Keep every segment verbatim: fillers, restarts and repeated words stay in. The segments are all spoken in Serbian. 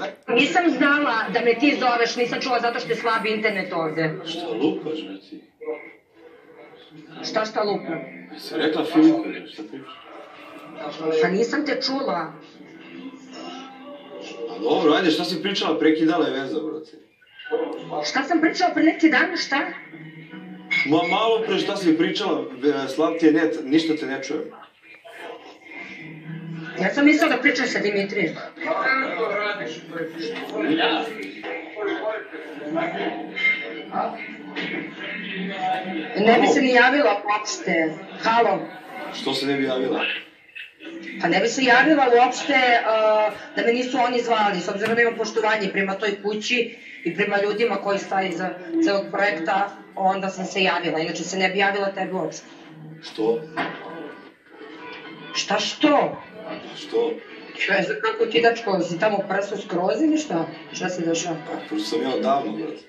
Nisam znala da me ti zoveš, nisam čula zato što je slab internet ovde. Šta lupaš, bre ti? Šta šta lupam? Si rekla Filipu, šta pričaš? Pa nisam te čula. A dobro, ajde, šta si pričala, prekidala je veza, brate. Šta sam pričala pre neki dan, šta? Ma malo pre šta si pričala, slab ti je net, ništa te ne čujem. Ja sam mislila da pričam sa Dimitrijem. Ne bi se ni javila uopšte. Halo. Što se ne bi javila? Pa ne bi se javila uopšte da me nisu oni zvali, s obzirom da imam poštovanje prema toj kući i prema ljudima koji stoji za celog projekta, onda sam se javila, inače se ne bi javila tebi uopšte. Što? Šta što? Što? Ne znam kako ti, dačko, si tamo prso skroz ili šta? Šta si došao? Pa, prso sam ja odavno, brate.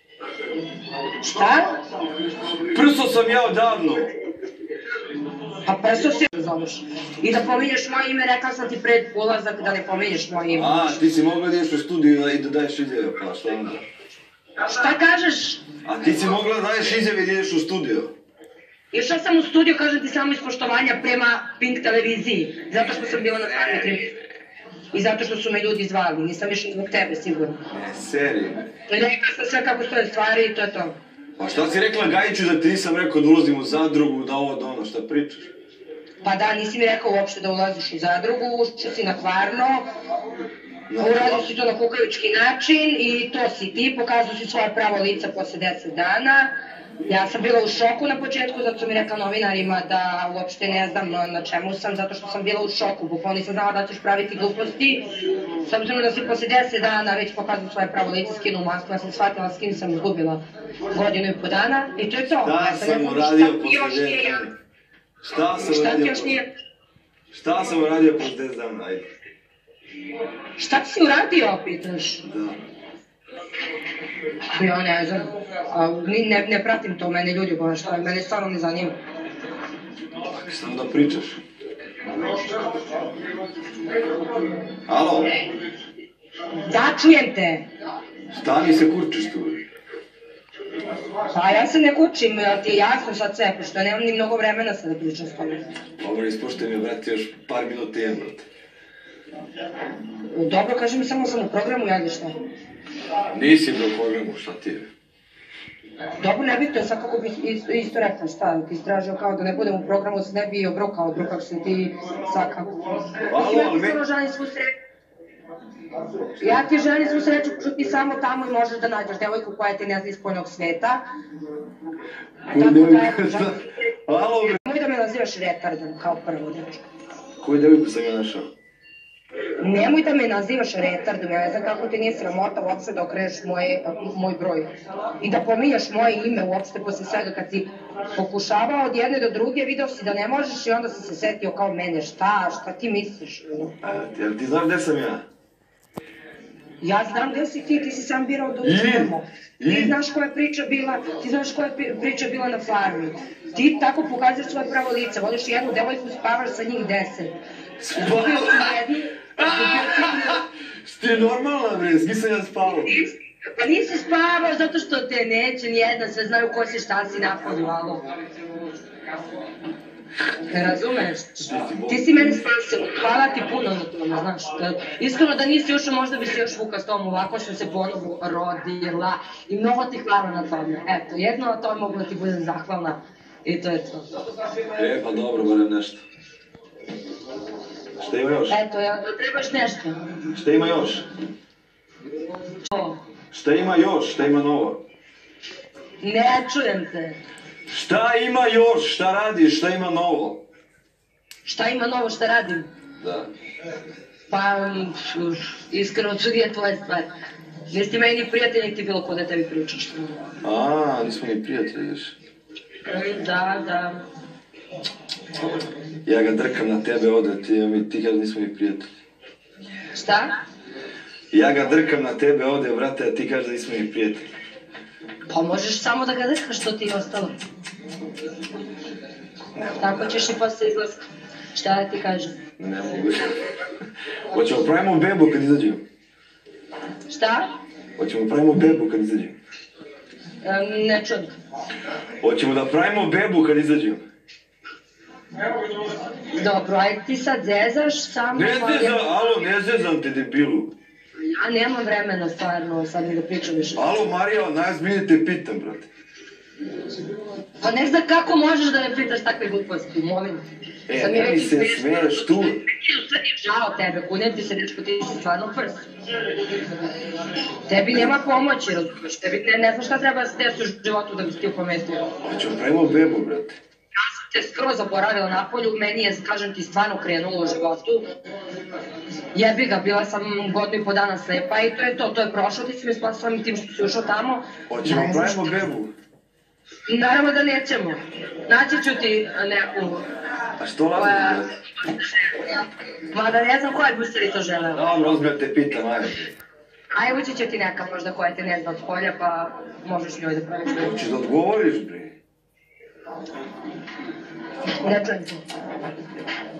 Šta? Prso sam ja odavno! Pa prso si zoveš. I da pominješ moje ime, rekla sam ti pred ulazak da ne pominješ moje ime. A, ti si mogla da ideš u studiju i da daješ izjave, pa šta onda? Šta kažeš? A ti si mogla da daješ izjave i da ideš u studiju? Išla sam u studiju, kažem ti, samo iz poštovanja prema Pink televiziji, zato što sam bila na farmi i zato što su me ljudi zvali, nisam išla zbog tebe, sigurno. Ne, seriju. Rekla sam sve kako stoje stvari i to je to. Pa šta si rekla Gajiću da ti nisam rekao da ulazim u zadrugu, da ovo, da ono, šta pričaš? Pa da, nisi mi rekao uopšte da ulaziš u zadrugu, ušao si na Kvarno, uradio si to na kukavički način i to si ti, pokazao si svoje pravo lica posle deset dana. Ja sam bila u šoku na početku, zato sam mi rekla novinarima da uopšte ne znam na čemu sam, zato što sam bila u šoku, bukvalno nisam znala da ćeš praviti gluposti. S obzirom da si posle deset dana već pokazao svoje pravo lice, skinu masku, ja sam shvatila s kim sam izgubila godinu i po dana i to je to. Šta sam uradio posle deset dana? Šta sam uradio posle? Šta sam uradio posle deset dana, ajde. Šta ti si uradio, pitaš? Da. Ja ne znam, ne, ne pratim to, mene ljudi boja šta, mene stvarno ne zanima. Ako sam da pričaš. Alo? Da, čujem te. Stani se kurčiš tu. Pa ja se ne kučim, ti je jasno sad sve, pošto nemam ni mnogo vremena sad da pričam s tome. Dobro, ispoštaj mi, brati, još par minuta jem, brate. Dobro, kaži mi, samo sam u programu, ja ili šta? Nisi do programu, šta ti je? Dobro, ne bitno, sad kako bih isto rekla, šta, ti istražio kao da ne budem u programu, se ne bi obrokao, obrokao se ti svakako. Alo, ali me... Ja ti želim svu sreću. Ja ti želim svu sreću, što ti samo tamo i možeš da nađeš devojku koja ti ne zna iz spoljnog sveta. Koju devojku, šta? Alo, bre. Nemoj da me nazivaš retardom, kao prvo, dečko. Koju devojku sam ja našao? Nemoj da me nazivaš retardom, ja ne znam kako ti nije sramota uopšte da okreneš moj broj. I da pominjaš moje ime uopšte posle svega kad si pokušavao od jedne do druge, video si da ne možeš i onda si se setio kao mene, šta, šta ti misliš? Jel ti znaš gde sam ja? Ja znam gde si ti, ti si sam birao da učinemo. Ti znaš koja je priča bila, ti znaš koja je priča bila na farmi. Ti tako pokazuješ svoje pravo lice, voliš jednu devojku, spavaš sa njih deset. Izgubio si jednu, Ti je normalna, bre, s nisam ja spavao. Pa nisi spavao zato što te neće nijedna, sve znaju ko si, šta si napolju, alo. Ne razumeš? Ti si meni spasila, hvala ti puno na tome, znaš. Iskreno da nisi još, možda bi se još vuka s tom, ovako sam se ponovo rodila i mnogo ti hvala na tome. Eto, jedno na tome mogu da ti budem zahvalna i to je to. E, pa dobro, barem nešto. Šta ima još? Eto, ja, trebaš nešto. Šta ima još? Šta ima još? Šta ima novo? Ne čujem te. Šta ima još? Šta radiš? Šta ima novo? Šta ima novo? Šta radim? Da. Pa, iskreno, čudi je tvoja stvar. Nisi meni prijatelj, niti bilo ko da tebi pričaš. A, nismo ni prijatelji još. Da, da. Ja ga drkam na tebe ovde, ti kada nismo ni prijatelji. Šta? Ja ga drkam na tebe ovde, vrate, a ti kažeš da nismo ni prijatelji. Pa možeš samo da ga drkaš, što ti je ostalo. Tako ćeš i posle izlaska. Šta da ti kažem? Ne mogu. Hoćemo pravimo bebu kad izađemo. Šta? Hoćemo da pravimo bebu kad izađemo. Ne čujem. Hoćemo da pravimo bebu kad izađemo. Dobro, aj ti sad zezaš samo... Ne zezam, alo, ne zezam te debilu. Ja nemam vremena stvarno sad mi da pričam više. Alo, Marija, najzbiljnije te pitam, brate. Pa ne znam kako možeš da me pitaš takve gluposti, molim. E, ne mi se smiješ tu. Žao tebe, kunem ti se, dečko, ti si stvarno prst. Tebi nema pomoći, razumiješ, tebi ne znaš šta treba da se desi u životu da bi se ti upamestio. Hoćemo pravimo bebu, brate. Ja sam te skroz zaboravila na polju, meni je, kažem ti, stvarno krenulo u životu. Jebi ga, bila sam godinu i po dana slepa i to je to, to je prošlo, ti si me spasila mi tim što si ušao tamo. Hoćemo pravimo bebu. Naravno da nećemo. Naći ću ti neku... A što lažeš, brate? Mada ne znam koja bi se li to želela. Dobro, ozbiljno te pitam, ajde. Aj, ući će ti neka možda koja te ne zna od polja, pa možeš njoj da praviš bebu. Hoćeš da odgovoriš, bre? Ne čujem se.